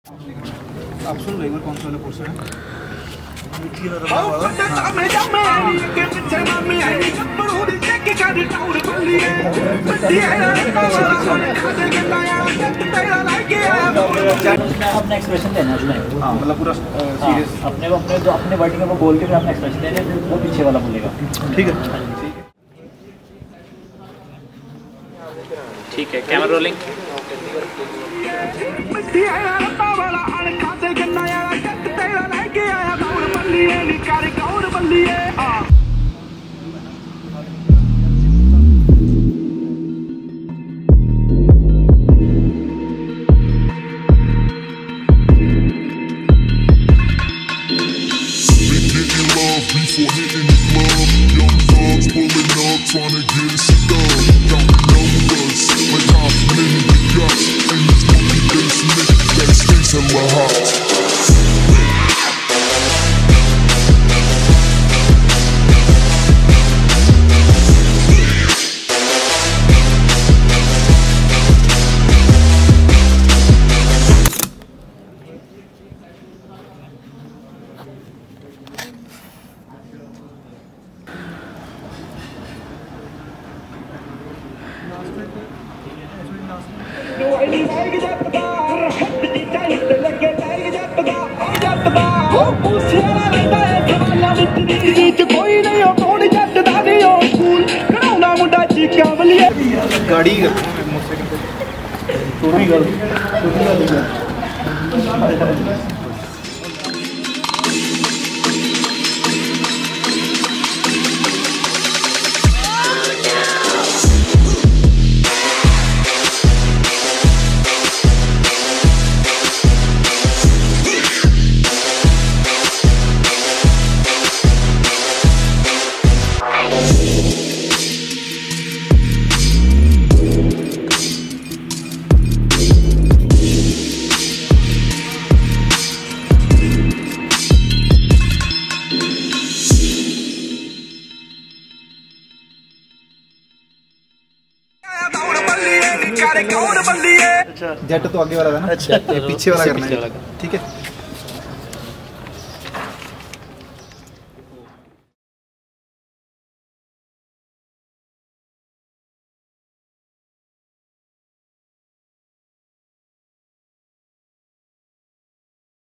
आप सुन रहे हो कौन सा वाला पोर्शन है? अपना एक्सप्रेशन देना है, हाँ मतलब पूरा सीरियस अपने जो अपने वर्डिंग है वो बोल के फिर अपना एक्सप्रेशन देना है, वो पीछे वाला बोलेगा। ठीक है ठीक है। Camera rolling. Before hitting the club, young thugs pulling up, trying to get us done. Got numbers, like how many we got, and these monkey face niggas that stays hella hot. गाड़ी जेट तो आगे वाला था ना, अच्छा पीछे वाला करना है। ठीक है।